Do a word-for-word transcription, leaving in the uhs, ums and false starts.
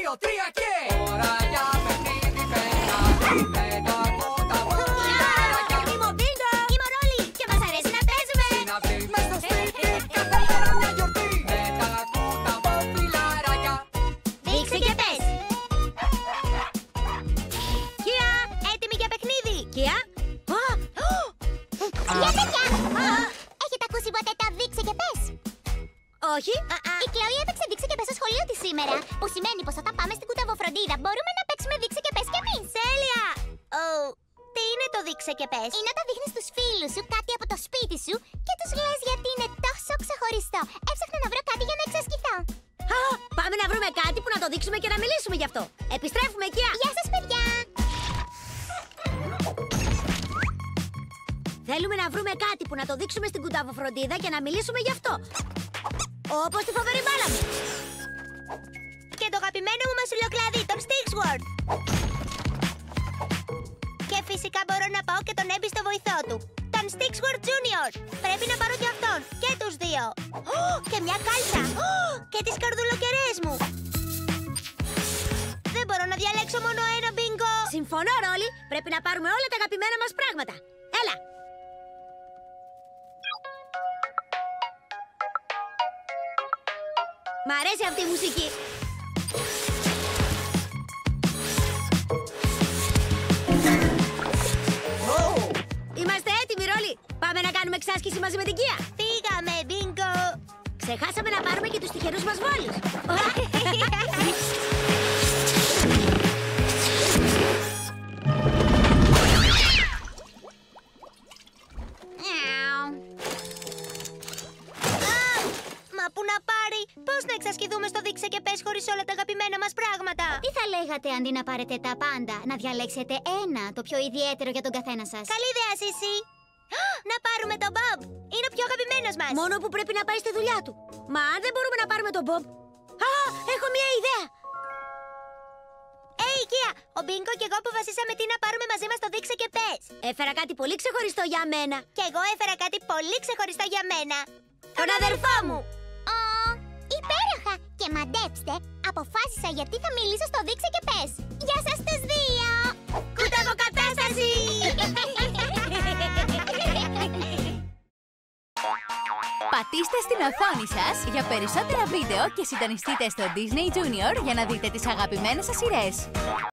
δύο, τρία και... Ώρα για παιχνίδι πέρα, με τα κούτα βουλιάρακια. Είμαι ο Μπίνγκο! Είμαι ο Ρόλι και μας αρέσει να παίζουμε! Στην αυλή, μες στο σπίτι, κάθε μέρα μια γιορτή. Με τα κούτα βουλιάρακια. Δείξε και πες! Κία, έτοιμη για παιχνίδι! Κία! Γεια παιδιά! Έχετε ακούσει ποτέ τα δείξε και πες? Όχι. Η Κλόη έπαιξε δείξε και πες στο σχολείο της σήμερα. Που σημαίνει πως όταν πάμε στην κουταβοφροντίδα μπορούμε να παίξουμε δείξε και πες κι εμείς. Τέλεια! Oh, τι είναι το δείξε και πες? Είναι όταν δείχνεις στους φίλους σου κάτι από το σπίτι σου και τους λες γιατί είναι τόσο ξεχωριστό. Έψαχνα να βρω κάτι για να εξασκηθώ. Α, πάμε να βρούμε κάτι που να το δείξουμε και να μιλήσουμε γι' αυτό. Επιστρέφουμε, Κία! Γεια σας, παιδιά! Θέλουμε να βρούμε κάτι που να το δείξουμε στην κουταβοφροντίδα και να μιλήσουμε γι' αυτό. Όπως τη φοβερή μπάλα μου. Και το αγαπημένο μου μασουλοκλαδί, τον Sticksword. Και φυσικά μπορώ να πάω και τον Έμπι στο βοηθό του, τον Sticksword Junior. Πρέπει να πάρω και αυτόν, και τους δύο. Και μια κάλτσα. Και τις καρδουλοκεραίες μου. Δεν μπορώ να διαλέξω μόνο ένα, Μπίνγκο. Συμφωνώ, Ρόλι. Πρέπει να πάρουμε όλα τα αγαπημένα μας πράγματα. Έλα. Μ' αρέσει αυτή η μουσική. Oh. Είμαστε έτοιμοι, Ρόλι. Πάμε να κάνουμε εξάσκηση μαζί με την Κία. Φύγαμε, Μπίνγκο. Ξεχάσαμε να πάρουμε και τους τυχερούς μας βόλους. Μα πού να πάρει, πώς να εξασκηθούμε στο δείξε και πες χωρίς όλα τα αγαπημένα μας πράγματα? Τι θα λέγατε αντί να πάρετε τα πάντα, να διαλέξετε ένα, το πιο ιδιαίτερο για τον καθένα σας? Καλή ιδέα, Σίση! Να πάρουμε τον Μπομπ! Είναι ο πιο αγαπημένος μας! Μόνο που πρέπει να πάει στη δουλειά του. Μα αν δεν μπορούμε να πάρουμε τον Μπομπ... Α, έχω μια ιδέα! Ει, Κία! Ο Μπίνγκο και εγώ αποφασίσαμε τι να πάρουμε μαζί μας στο δείξε και πες. Έφερα κάτι πολύ ξεχωριστό για μένα. Και εγώ έφερα κάτι πολύ ξεχωριστό για μένα. Τον αδερφό μου! Ω, υπέροχα! Και μαντέψτε, αποφάσισα γιατί θα μιλήσω στο δείξε και πες. Γεια σας τους δύο! Κουταβοκατάσταση! Πατήστε στην οθόνη σας για περισσότερα βίντεο και συντονιστείτε στο Disney Junior για να δείτε τις αγαπημένες σας σειρές.